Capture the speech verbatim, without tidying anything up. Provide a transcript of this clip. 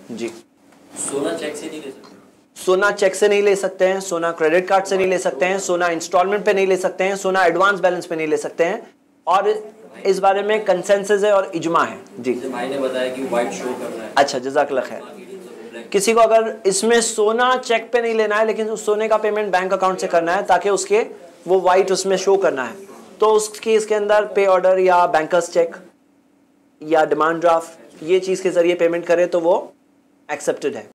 जी। सोना चेक से नहीं ले सकते? सोना चेक से नहीं ले सकते हैं, सोना क्रेडिट कार्ड से नहीं ले सकते हैं, सोना इंस्टॉलमेंट पे नहीं ले सकते हैं, सोना एडवांस बैलेंस पे नहीं ले सकते हैं, और इस बारे में कंसेंसस है और इजमा है। जी भाई ने बताया कि व्हाइट शो करना है। अच्छा, जज़ाकल्लाह खैर। किसी को अगर इसमें सोना चेक पे नहीं लेना है लेकिन उस सोने का पेमेंट बैंक अकाउंट से करना है ताकि उसके वो वाइट उसमें शो करना है, तो उस केस के अंदर पे ऑर्डर या बैंकर्स चेक या डिमांड ड्राफ्ट ये चीज़ के ज़रिए पेमेंट करे तो वो एक्सेप्टेड है।